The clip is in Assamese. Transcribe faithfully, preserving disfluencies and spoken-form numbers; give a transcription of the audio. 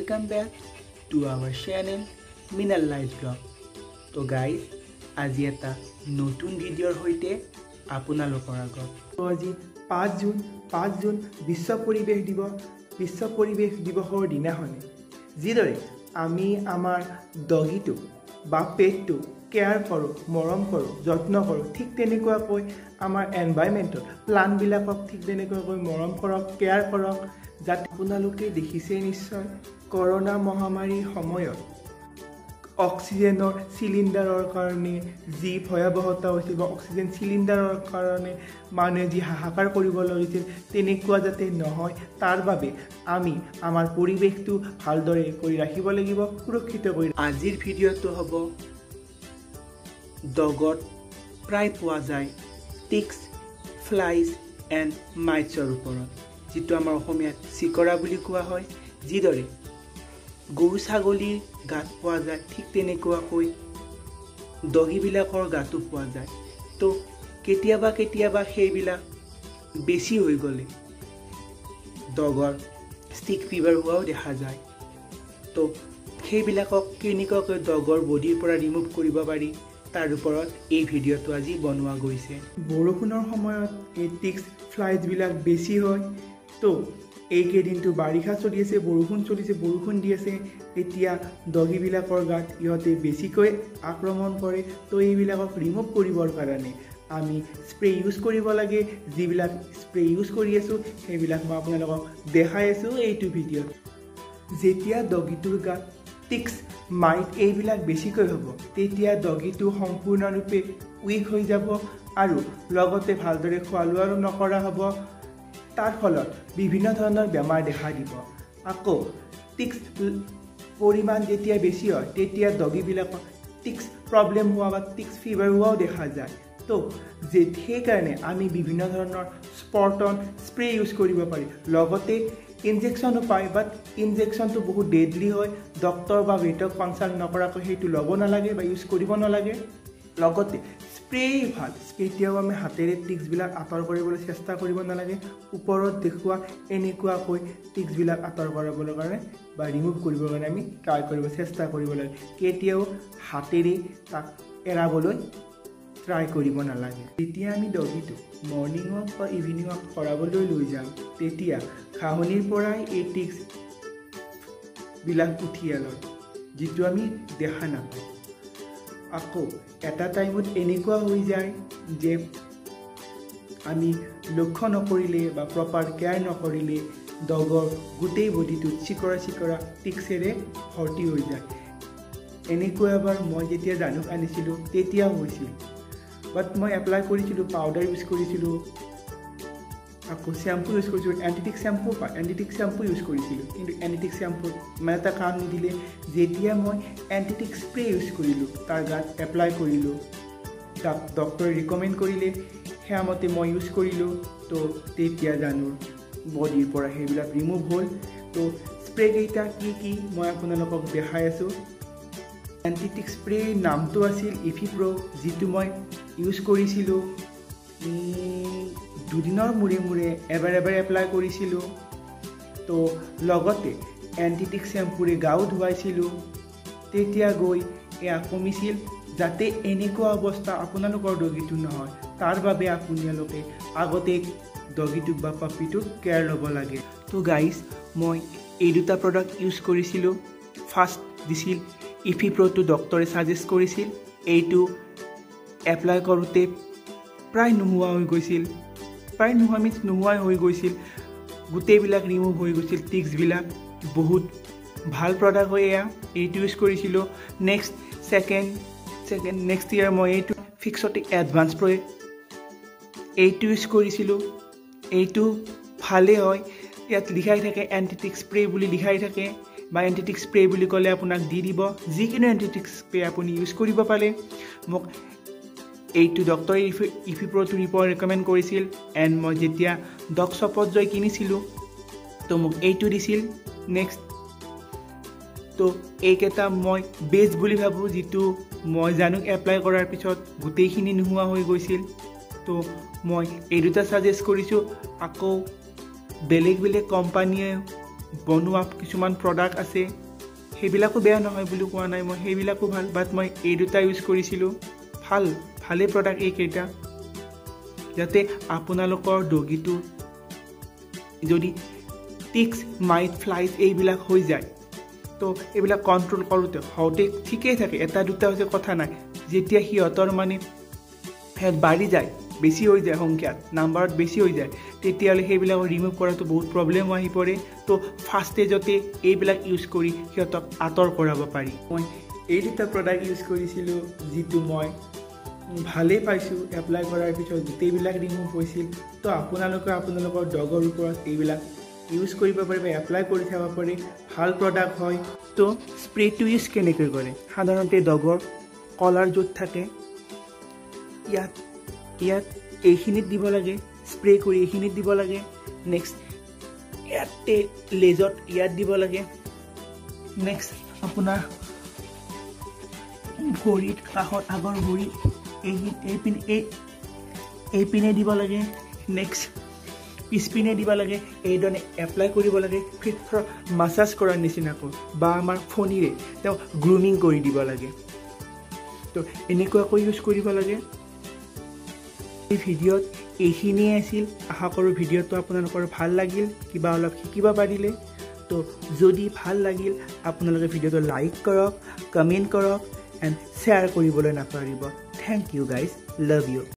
welcome back to our channel Mrinal Blog. So guys, আজি এটা নতুন ভিডিওৰ হৈতে আপোনালোকৰ আগত আজি পাঁচ জুন পাঁচ জুন বিশ্ব পৰিবেশ দিৱস বিশ্ব পৰিবেশ দিৱসৰ দিনাখনে যিদৰে আমি আমাৰ ডগিটো বা পেটটো কেয়াৰ কৰো মৰম কৰো যত্ন কৰো ঠিক তেনেকুৱাকৈ আমাৰ এনভাইৰনমেন্টৰ প্লান্ট বিলাকক ঠিক তেনেকুৱাকৈ মৰম কৰক কেয়াৰ কৰক যাতে আপোনালোকে দেখিছে নিশ্চয় কৰোনা মহামাৰীৰ সময়ত অক্সিজেনৰ সিলিন্ডাৰৰ কাৰণে যি ভয়াবহতা হৈছিল অক্সিজেন সিলিন্ডাৰৰ কাৰণে মানুহে যি হাহাকাৰ কৰিব লাগিছিল তেনেকুৱা যাতে নহয় তাৰ বাবে আমি আমাৰ পৰিবেশটো ভালদৰে কৰি ৰাখিব লাগিব সুৰক্ষিত কৰি আজিৰ ভিডিওটো হ'ব ডগত প্ৰায় পোৱা যায় টিক্স ফ্লাইজ এণ্ড মাইটছৰ ওপৰত যিটো আমাৰ অসমীয়াত চিকৰা বুলি কোৱা হয় যিদৰে গৰু ছাগলীৰ গাত পোৱা যায় ঠিক তেনেকুৱাকৈ ডগিবিলাকৰ গাতো পোৱা যায় তো কেতিয়াবা কেতিয়াবা সেইবিলাক বেছি হৈ গ'লে ডগৰ ষ্টিক ফিভাৰ হোৱাও দেখা যায় তো সেইবিলাকক কেনেকুৱাকৈ ডগৰ বডিৰ পৰা ৰিমুভ কৰিব পাৰি তাৰ ওপৰত এই ভিডিওটো আজি বনোৱা গৈছে বৰষুণৰ সময়ত এই টিক্স ফ্লাইজবিলাক বেছি হয় তো এইকেইদিনটো বাৰিষা চলি আছে বৰষুণ চলিছে বৰষুণ দি আছে এতিয়া ডগিবিলাকৰ গাত ইহঁতে বেছিকৈ আক্ৰমণ কৰে তো এইবিলাকক ৰিমুভ কৰিবৰ কাৰণে আমি স্প্ৰে ইউজ কৰিব লাগে যিবিলাক স্প্ৰে ইউজ কৰি আছোঁ সেইবিলাক মই আপোনালোকক দেখাই আছোঁ এইটো ভিডিঅ'ত যেতিয়া ডগিটোৰ গাত টিক্স মাইট এইবিলাক বেছিকৈ হ'ব তেতিয়া ডগিটো সম্পূৰ্ণৰূপে উইক হৈ যাব আৰু লগতে ভালদৰে খোৱা লোৱাও নকৰা হ'ব তাৰ ফলত বিভিন্ন ধৰণৰ বেমাৰ দেখা দিব আকৌ টিক্স পৰিমাণ যেতিয়া বেছি হয় তেতিয়া ডগিবিলাকৰ টিক্স প্ৰব্লেম হোৱা বা টিক্স ফিভাৰ হোৱাও দেখা যায় তো যে সেইকাৰণে আমি বিভিন্ন ধৰণৰ স্পৰ্টন স্প্ৰে ইউজ কৰিব পাৰি লগতে ইনজেকশ্যনো পায় বাট ইনজেকশ্যনটো বহুত ডেডলি হয় ডক্টৰ বা ভেটক কনচাল্ট নকৰাকৈ সেইটো ল'ব নালাগে বা ইউজ কৰিব নালাগে লগতে স্প্ৰে ভাল কেতিয়াও আমি হাতেৰে টিক্সবিলাক আঁতৰ কৰিবলৈ চেষ্টা কৰিব নালাগে ওপৰত দেখুওৱা এনেকুৱাকৈ টিক্সবিলাক আঁতৰ কৰাবলৈ কাৰণে বা ৰিমুভ কৰিবৰ কাৰণে আমি ট্ৰাই কৰিব চেষ্টা কৰিব লাগে কেতিয়াও হাতেৰে তাক এৰাবলৈ ট্ৰাই কৰিব নালাগে যেতিয়া আমি ডগিটো মৰ্ণিং ৱাক বা ইভিনিং ৱাক কৰাবলৈ লৈ যাওঁ তেতিয়া ঘাঁহনিৰ পৰাই এই টিক্সবিলাক উঠিয়াই লয় যিটো আমি দেখা নাপাওঁ আকৌ এটা টাইমত এনেকুৱা হৈ যায় যে আমি লক্ষ্য নকৰিলে বা প্ৰপাৰ কেয়াৰ নকৰিলে ডগৰ গোটেই বডিটোত চিকৰা চিকৰা টিক্সেৰে ভৰ্তি হৈ যায় এনেকুৱা এবাৰ মই যেতিয়া জানুক আনিছিলোঁ তেতিয়া হৈছিল বাট মই এপ্লাই কৰিছিলোঁ পাউডাৰ ইউজ কৰিছিলোঁ আকৌ শ্যাম্পু ইউজ কৰিছিলোঁ এণ্টিটিক শ্যাম্পু পায় এণ্টিটিক শ্যাম্পু ইউজ কৰিছিলোঁ কিন্তু এণ্টিটিক শ্যাম্পু মানে এটা কাম নিদিলে যেতিয়া মই এণ্টিটিক স্প্ৰে ইউজ কৰিলোঁ তাৰ গাত এপ্লাই কৰিলোঁ তাক ডক্টৰে ৰিকমেণ্ড কৰিলে সেয়া মতে মই ইউজ কৰিলোঁ তো তেতিয়া জানো বডিৰ পৰা সেইবিলাক ৰিমুভ হ'ল তো স্প্ৰেকেইটা কি কি মই আপোনালোকক দেখাই আছোঁ এণ্টিটিক স্প্ৰে নামটো আছিল ইফি প্ৰ' যিটো মই ইউজ কৰিছিলোঁ দুদিনৰ মূৰে মূৰে এবাৰ এবাৰ এপ্লাই কৰিছিলোঁ তো লগতে এণ্টিটিক শ্বেম্পুৰে গাও ধুৱাইছিলোঁ তেতিয়া গৈ এয়া কমিছিল যাতে এনেকুৱা অৱস্থা আপোনালোকৰ ডগিটো নহয় তাৰ বাবে আপোনালোকে আগতে ডগিটোক বা পাপিটোক কেয়াৰ ল'ব লাগে তো গাইজ মই এই দুটা প্ৰডাক্ট ইউজ কৰিছিলোঁ ফাৰ্ষ্ট দিছিল ইফি প্ৰ'টো ডক্টৰে ছাজেষ্ট কৰিছিল এইটো এপ্লাই কৰোঁতে প্ৰায় নোহোৱা হৈ গৈছিল প্ৰায় নোহোৱা মিনছ নোহোৱাই হৈ গৈছিল গোটেইবিলাক ৰিমুভ হৈ গৈছিল টিক্সবিলাক বহুত ভাল প্ৰডাক্ট হয় এয়া এইটো ইউজ কৰিছিলোঁ নেক্সট ছেকেণ্ড ছেকেণ্ড নেক্সট ইয়াৰ মই এইটো ফিক্সটিক এডভান্স প্ৰ' এইটো ইউজ কৰিছিলোঁ এইটো ভালেই হয় ইয়াত লিখাই থাকে এণ্টিটিক স্প্ৰে বুলি লিখাই থাকে বা এণ্টিটিক স্প্ৰে বুলি ক'লে আপোনাক দি দিব যিকোনো এণ্টিটিক স্প্ৰে আপুনি ইউজ কৰিব পাৰে মোক এইটো ডক্টৰে ইফি ইফি প্ৰ'টো ৰিপৰ্ট ৰেকমেণ্ড কৰিছিল এণ্ড মই যেতিয়া ডগ শ্বপত গৈ কিনিছিলোঁ তো মোক এইটো দিছিল নেক্সট তো এইকেইটা মই বেষ্ট বুলি ভাবোঁ যিটো মই জানো এপ্লাই কৰাৰ পিছত গোটেইখিনি নোহোৱা হৈ গৈছিল তো মই এই দুটা ছাজেষ্ট কৰিছোঁ আকৌ বেলেগ বেলেগ কোম্পানীয়ে বনোৱা কিছুমান প্ৰডাক্ট আছে সেইবিলাকো বেয়া নহয় বুলি কোৱা নাই মই সেইবিলাকো ভাল বাট মই এই দুটা ইউজ কৰিছিলোঁ ভাল ভালে প্ৰডাক্ট এইকেইটা যাতে আপোনালোকৰ ডগিটো যদি টিক্স মাইট ফ্লাইজ এইবিলাক হৈ যায় তো এইবিলাক কণ্ট্ৰল কৰোঁতে হওঁতে ঠিকেই থাকে এটা দুটা হৈছে কথা নাই যেতিয়া সিহঁতৰ মানে হেড বাঢ়ি যায় বেছি হৈ যায় সংখ্যাত নাম্বাৰত বেছি হৈ যায় তেতিয়াহ'লে সেইবিলাক ৰিমুভ কৰাটো বহুত প্ৰব্লেম আহি পৰে তো ফাৰ্ষ্ট ষ্টেজতে এইবিলাক ইউজ কৰি সিহঁতক আঁতৰ কৰাব পাৰি মই এই দুটা প্ৰডাক্ট ইউজ কৰিছিলোঁ যিটো মই ভালেই পাইছোঁ এপ্লাই কৰাৰ পিছত গোটেইবিলাক ৰিমুভ হৈছিল তো আপোনালোকে আপোনালোকৰ ডগৰ ওপৰত এইবিলাক ইউজ কৰিব পাৰে বা এপ্লাই কৰি চাব পাৰে ভাল প্ৰডাক্ট হয় তো স্প্ৰেটো ইউজ কেনেকৈ কৰে সাধাৰণতে ডগৰ কলাৰ য'ত থাকে ইয়াত ইয়াত এইখিনিত দিব লাগে স্প্ৰে কৰি এইখিনিত দিব লাগে নেক্সট ইয়াতে লেজত ইয়াত দিব লাগে নেক্সট আপোনাৰ ভৰিত কাষত আগৰ ভৰি এই এইপিনে এই এইপিনে দিব লাগে নেক্সট পিছপিনে দিব লাগে এইধৰণে এপ্লাই কৰিব লাগে ফিট মাছাজ কৰাৰ নিচিনাকৈ বা আমাৰ ফণীৰে তেওঁ গ্ৰুমিং কৰি দিব লাগে তো এনেকুৱাকৈ ইউজ কৰিব লাগে এই ভিডিঅ'ত এইখিনিয়ে আছিল আশা কৰোঁ ভিডিঅ'টো আপোনালোকৰ ভাল লাগিল কিবা অলপ শিকিব পাৰিলে তো যদি ভাল লাগিল আপোনালোকে ভিডিঅ'টো লাইক কৰক কমেণ্ট কৰক এণ্ড শ্বেয়াৰ কৰিবলৈ নাপাহৰিব thank you guys love U